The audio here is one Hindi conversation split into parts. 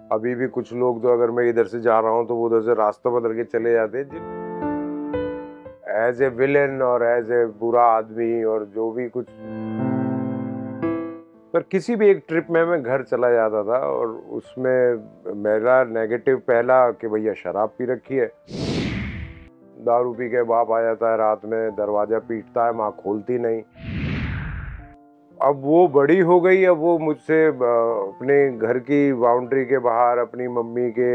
अभी भी कुछ लोग तो अगर मैं इधर से जा रहा हूँ तो वो उधर से रास्ता बदल के चले जाते हैं एज ए विलेन और एज ए बुरा आदमी और जो भी कुछ। पर किसी भी एक ट्रिप में मैं घर चला जाता था और उसमें मेरा नेगेटिव पहला कि भैया शराब पी रखी है, दारू पी के बाप आ जाता है रात में, दरवाजा पीटता है, माँ खोलती नहीं। अब वो बड़ी हो गई, अब वो मुझसे अपने घर की बाउंड्री के बाहर अपनी मम्मी के,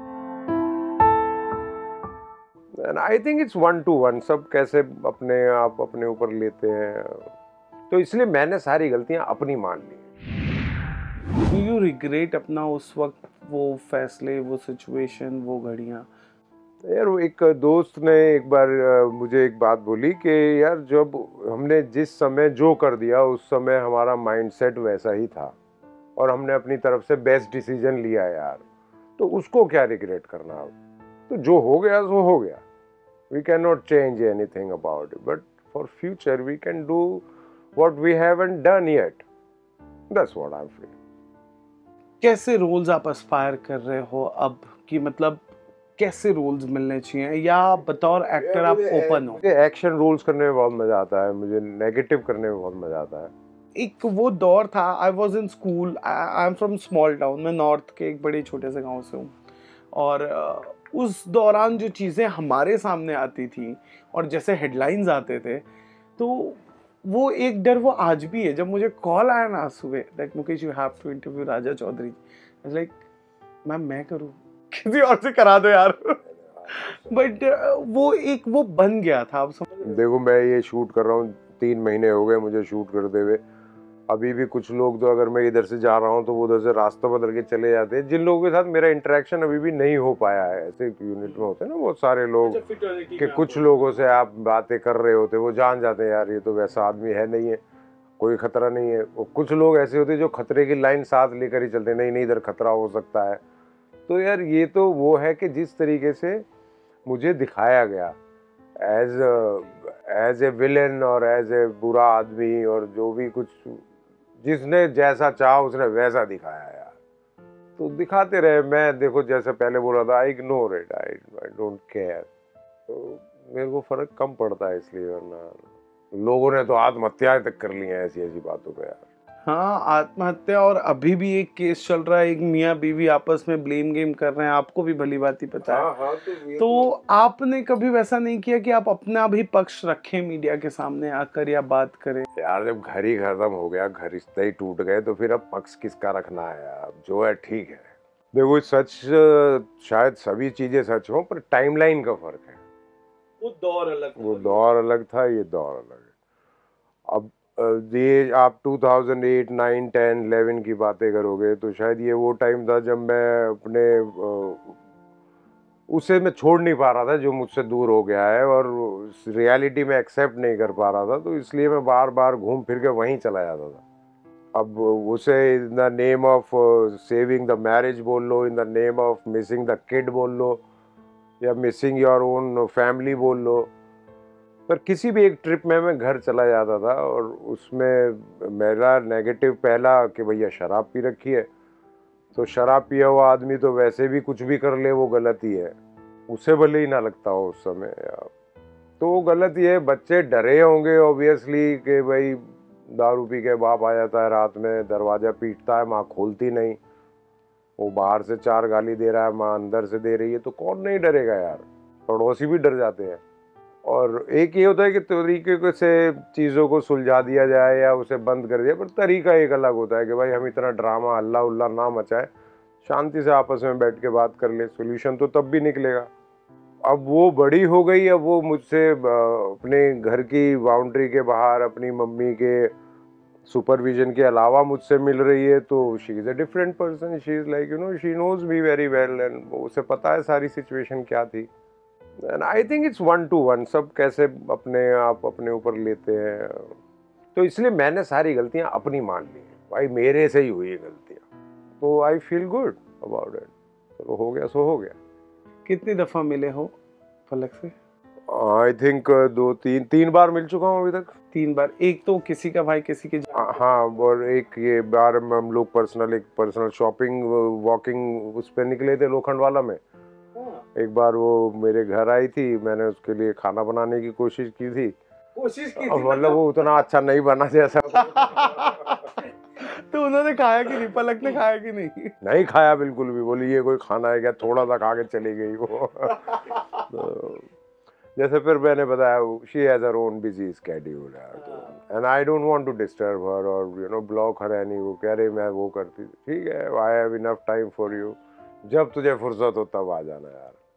and I think it's 1 to 1 सब कैसे अपने आप अपने ऊपर लेते हैं, तो इसलिए मैंने सारी गलतियां अपनी मान ली। डू यू रिग्रेट अपना उस वक्त वो फैसले, वो सिचुएशन, वो घड़ियाँ? यार वो एक दोस्त ने एक बार मुझे एक बात बोली कि यार जब हमने जिस समय जो कर दिया उस समय हमारा माइंडसेट वैसा ही था और हमने अपनी तरफ से बेस्ट डिसीजन लिया यार, तो उसको क्या रिग्रेट करना। अब तो जो हो गया सो हो गया, we can not change anything about it, but for future we can do what we haven't done yet, that's what I feel. कैसे रोल्स आप एस्पायर कर रहे हो अब, कि मतलब कैसे रोल्स मिलने चाहिए, या बतौर एक्टर आप ओपन हो? एक्शन रोल्स करने में बहुत मजा आता है, मुझे नेगेटिव करने में बहुत मजा आता है। एक वो दौर था, I was in school, I am from small town, मैं नॉर्थ के एक बड़े छोटे से गांव से हूँ, और उस दौरान जो चीज़ें हमारे सामने आती थी और जैसे हेडलाइंस आते थे, तो वो एक डर वो आज भी है। जब मुझे कॉल आया ना सुबह that Mukesh you have to interview Raja Chaudhary, like ma'am मैं करूँ, किसी और से करा दो यार। बट वो बन गया था। अब देखो मैं ये शूट कर रहा हूँ, 3 महीने हो गए मुझे शूट करते हुए। अभी भी कुछ लोग तो अगर मैं इधर से जा रहा हूँ तो वो उधर से रास्ता बदल के चले जाते हैं, जिन लोगों के साथ मेरा इंटरेक्शन अभी भी नहीं हो पाया है। ऐसे यूनिट में होते हैं ना बहुत सारे लोग कि कुछ लोगों से आप बातें कर रहे होते, वो जान जाते हैं यार ये तो वैसा आदमी है नहीं है, कोई खतरा नहीं है। वो कुछ लोग ऐसे होते हैं जो खतरे की लाइन साथ लेकर ही चलते, नहीं नहीं इधर खतरा हो सकता है। तो यार ये तो वो है कि जिस तरीके से मुझे दिखाया गया एज ए विलेन और एज ए बुरा आदमी और जो भी कुछ, जिसने जैसा चाहा उसने वैसा दिखाया यार, तो दिखाते रहे। मैं देखो जैसे पहले बोल रहा था, I ignore it, I don't care, तो मेरे को फर्क कम पड़ता है इसलिए। वरना लोगों ने तो आत्महत्याएं तक कर ली हैं ऐसी ऐसी बातों पे यार। हाँ, आत्महत्या, और अभी भी एक केस चल रहा है, एक मियाँ बीवी आपस में ब्लेम गेम कर रहे हैं, आपको भी भली भांति पता है। हाँ, तो आपने कभी वैसा नहीं किया कि आप अपना भी पक्ष रखें मीडिया के सामने आकर या बात करें? यार जब घर ही खत्म हो गया, घर रिश्ते ही टूट गए, तो फिर अब पक्ष किसका रखना है यार, जो है ठीक है। देखो सच शायद सभी चीजें सच हो, पर टाइमलाइन का फर्क है। वो दौर अलग था, ये दौर अलग है। अब ये आप 2008, 9, 10, 11 की बातें करोगे तो शायद ये वो टाइम था जब मैं अपने उसे मैं छोड़ नहीं पा रहा था जो मुझसे दूर हो गया है, और रियलिटी में एक्सेप्ट नहीं कर पा रहा था, तो इसलिए मैं बार बार घूम फिर के वहीं चला जाता था। अब उसे in the name of saving the marriage बोल लो, in the name of missing the kid बोल लो, या मिसिंग योर ओन फैमिली बोल लो, पर किसी भी एक ट्रिप में मैं घर चला जाता था और उसमें मेरा नेगेटिव पहला कि भैया शराब पी रखी है, तो शराब पिया हुआ आदमी तो वैसे भी कुछ भी कर ले वो गलत ही है, उसे भले ही ना लगता हो उस समय यार, तो वो गलत ही है। बच्चे डरे होंगे ऑब्वियसली कि भाई दारू पी के बाप आ जाता है रात में, दरवाजा पीटता है, माँ खोलती नहीं, वो बाहर से 4 गाली दे रहा है, माँ अंदर से दे रही है, तो कौन नहीं डरेगा यार, पड़ोसी भी डर जाते हैं। और एक ये होता है कि तरीके से चीज़ों को सुलझा दिया जाए या उसे बंद कर दिया, पर तरीका एक अलग होता है कि भाई हम इतना ड्रामा हल्ला उल्ला ना मचाए, शांति से आपस में बैठ के बात कर ले, सोल्यूशन तो तब भी निकलेगा। अब वो बड़ी हो गई, अब वो मुझसे अपने घर की बाउंड्री के बाहर अपनी मम्मी के सुपरविजन के अलावा मुझसे मिल रही है, तो she is a different person, she is like she knows me very well, and उसे पता है सारी सिचुएशन क्या थी। And I think it's 1 to 1 सब कैसे अपने आप अपने ऊपर लेते हैं, तो इसलिए मैंने सारी गलतियां अपनी मान ली हैं, भाई मेरे से ही हुई है गलतियां, तो I feel good about it, चलो हो गया सो हो गया। कितनी दफा मिले हो फलक से? आई थिंक 2-3 बार मिल चुका हूँ अभी तक। 3 बार? एक तो किसी का भाई किसी के हाँ, और एक ये बार में हम लोग एक पर्सनल शॉपिंग वॉकिंग उस पे निकले थे लोखंडवाला में। एक बार वो मेरे घर आई थी, मैंने उसके लिए खाना बनाने की कोशिश की थी। मतलब वो उतना अच्छा नहीं बना जैसा तो उन्होंने खाया कि नहीं, पलक ने खाया कि नहीं? नहीं खाया बिल्कुल भी, बोली ये कोई खाना है क्या, थोड़ा सा खा के चली गई वो। तो जैसे फिर मैंने बताया, she has her own busy schedule यार, तो and I don't want to disturb her और ब्लॉक हर एनी। वो कह रही मैं वो करती थी, ठीक है, I have enough time for you, जब तुझे फुर्सत हो तब आ जाना यार।